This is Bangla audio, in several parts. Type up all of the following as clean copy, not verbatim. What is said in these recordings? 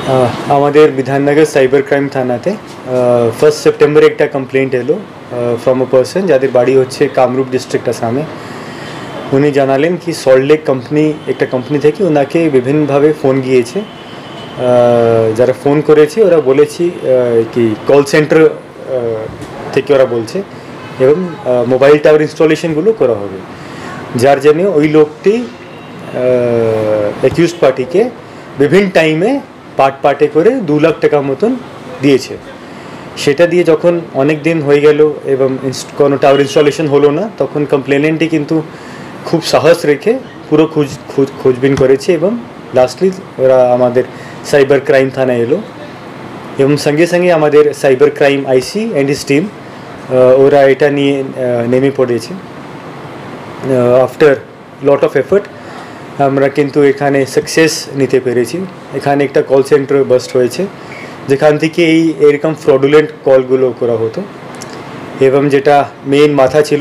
আমাদের বিধাননগর সাইবার ক্রাইম থানাতে 1 সেপ্টেম্বর একটা কমপ্লেন্ট এলো ফ্রম আ পার্সন যাদের বাড়ি হচ্ছে কামরূপ ডিস্ট্রিক্ট আসামে। উনি জানালেন কি সল্টলেক একটা কোম্পানি থেকে ওনাকে বিভিন্নভাবে ফোন গিয়েছে। যারা ফোন করেছে ওরা বলেছি কি কল সেন্টার থেকে ওরা বলছে এবং মোবাইল টাওয়ার ইনস্টলেশনগুলো করা হবে, যার জন্য ওই লোকটি অ্যাকিউজড পার্টিকে বিভিন্ন টাইমে পার্টে করে 2 লাখ টাকা মতন দিয়েছে। সেটা দিয়ে যখন অনেক দিন হয়ে গেল এবং কোনো টাওয়ার ইনস্টলেশন হলো না, তখন কমপ্লেনেন্টটি কিন্তু খুব সাহস রেখে পুরো খোঁজবিন করেছে এবং লাস্টলি ওরা আমাদের সাইবার ক্রাইম থানায় এলো এবং সঙ্গে সঙ্গে আমাদের cyber crime IC and his team ওরা এটা নিয়ে নেমে পড়েছে। আফটার লট অফ এফর্ট আমরা কিন্তু এখানে সাকসেস নিতে পেরেছি। এখানে একটা কল সেন্টার বাস্ট হয়েছে যেখান থেকে এরকম ফ্রডুলেন্ট কলগুলো করা হতো এবং যেটা মেইন মাথা ছিল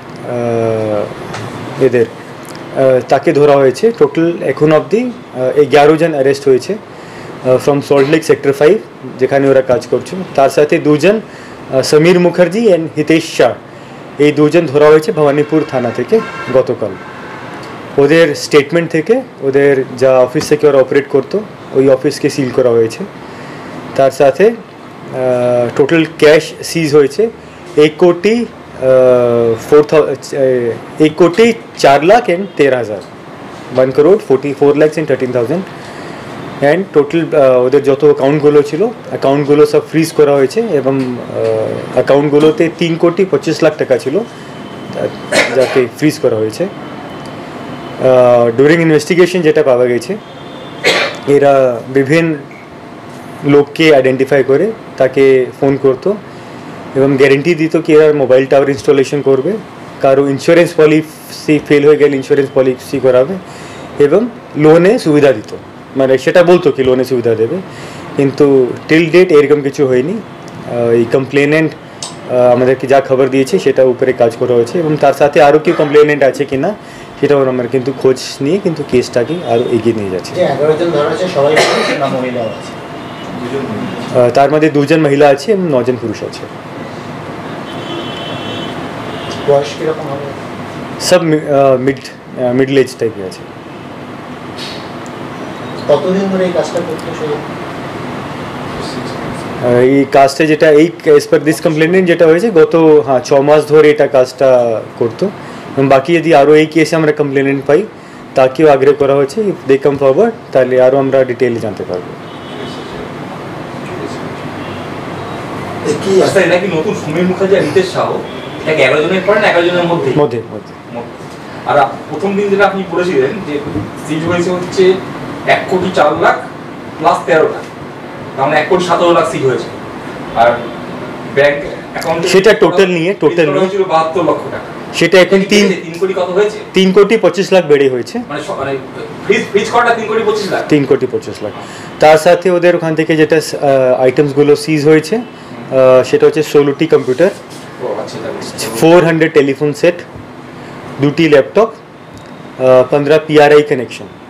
এদের তাকে ধরা হয়েছে। টোটাল এখন অবধি 11 জন অ্যারেস্ট হয়েছে ফ্রম সল্টলেক সেক্টর 5 যেখানে ওরা কাজ করছে। তার সাথে 2 জন সমীর মুখার্জি অ্যান্ড হিতেশ শাহ, এই 2 জন ধরা হয়েছে ভবানীপুর থানা থেকে গতকাল। ওদের স্টেটমেন্ট থেকে ওদের যা অফিস থেকে ওরা অপারেট করতো ওই অফিসকে সিল করা হয়েছে। তার সাথে টোটাল ক্যাশ সিজ হয়েছে 1,04,13,000 1,44,13,000 অ্যান্ড টোটাল ওদের যত অ্যাকাউন্টগুলো ছিল অ্যাকাউন্টগুলো সব ফ্রিজ করা হয়েছে এবং অ্যাকাউন্টগুলোতে 3,25,00,000 টাকা ছিল যাকে ফ্রিজ করা হয়েছে। ডুরিং ইনভেস্টিগেশন যেটা পাওয়া গেছে, এরা বিভিন্ন লোককে আইডেন্টিফাই করে তাকে ফোন করতো এবং গ্যারেন্টি দিত কি এরা মোবাইল টাওয়ার ইনস্টলেশন করবে, কারো ইন্স্যুরেন্স পলিসি ফেল হয়ে গেলে ইন্স্যুরেন্স পলিসি করাবে এবং লোনে সুবিধা দিত। মানে সেটা বলতো কি লোনে সুবিধা দেবে, কিন্তু টিল ডেট এরকম কিছু হয়নি। এই কমপ্লেনেন্ট আমাদেরকে যা খবর দিয়েছে সেটা উপরে কাজ করা হয়েছে এবং তার সাথে আরও কি কমপ্লেনেন্ট আছে কি না সেটাও আমরা কিন্তু খোঁজ নিয়ে কিন্তু কেসটাকে আরও এগিয়ে নিয়ে যাচ্ছে। তার মধ্যে 2 জন মহিলা আছে এবং 9 জন পুরুষ আছে। সব মিডল এজ টাইপের আছে। কতদিন ধরে এই কাজটা করতে শুরু? এই কাজটা যেটা এই এজ পার দিস কমপ্লেনেন্ট যেটা হয়েছে গত 6 মাস ধরে এটা কাজটা করতো এবং বাকি যদি আরও এই কেসে আমরা কমপ্লেনেন্ট পাই তাকেও আগ্রহ করা হয়েছে, ইফ দে কাম ফরওয়ার্ড তাহলে আরও আমরা ডিটেইলে জানতে পারবো। নাকি নতুন সমীর মুখার্জি আর হিতেশ শাহ এটাকে 11 জনের পরে না 11 জনের মধ্যে আর প্রথম দিন যেটা আপনি বলেছিলেন যে সিজ হয়েছে হচ্ছে 1,04,00,000 প্লাস 13 লাখ, তার মানে 1,17,00,000 সিজ হয়েছে। আর ব্যাংক অ্যাকাউন্টে সেটা টোটাল নিয়ে ছিল 72 লক্ষ টাকা। সেটা এখন 3 কোটি কত হয়েছে? 3,25,00,000 বেড়ে হয়েছে। মানে ফ্রিজ করাটা 3,25,00,000। 3,25,00,000। তার সাথে ওদের ওখান থেকে যেটা আইটেমসগুলো সিজ হয়েছে সেটা হচ্ছে 16টি কম্পিউটার, 400 টেলিফোন সেট, 2টি ল্যাপটপ, 15 PRI কানেকশন।